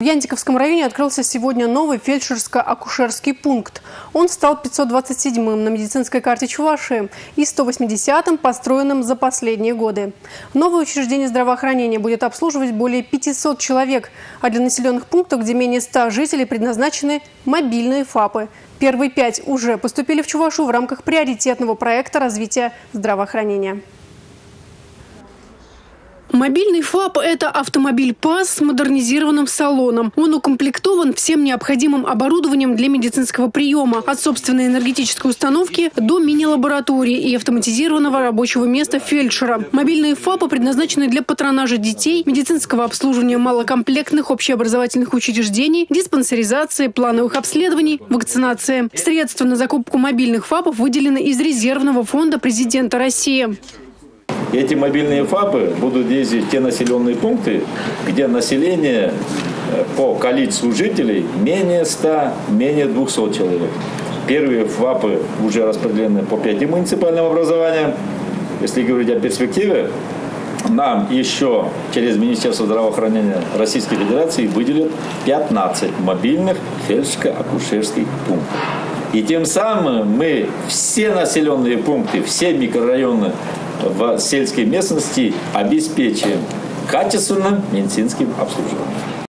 В Янтиковском районе открылся сегодня новый фельдшерско-акушерский пункт. Он стал 527-м на медицинской карте Чувашии и 180-м, построенным за последние годы. Новое учреждение здравоохранения будет обслуживать более 500 человек, а для населенных пунктов, где менее 100 жителей, предназначены мобильные ФАПы. Первые 5 уже поступили в Чувашу в рамках приоритетного проекта развития здравоохранения. Мобильный ФАП – это автомобиль-ПАЗ с модернизированным салоном. Он укомплектован всем необходимым оборудованием для медицинского приема. От собственной энергетической установки до мини-лаборатории и автоматизированного рабочего места фельдшера. Мобильные ФАПы предназначены для патронажа детей, медицинского обслуживания малокомплектных общеобразовательных учреждений, диспансеризации, плановых обследований, вакцинации. Средства на закупку мобильных ФАПов выделены из резервного фонда президента России. Эти мобильные ФАПы будут ездить в те населенные пункты, где население по количеству жителей менее 100, менее 200 человек. Первые ФАПы уже распределены по 5 муниципальным образованиям. Если говорить о перспективе, нам еще через Министерство здравоохранения Российской Федерации выделят 15 мобильных фельдшерско-акушерских пунктов. И тем самым мы все населенные пункты, все микрорайоны в сельской местности обеспечим качественным медицинским обслуживанием.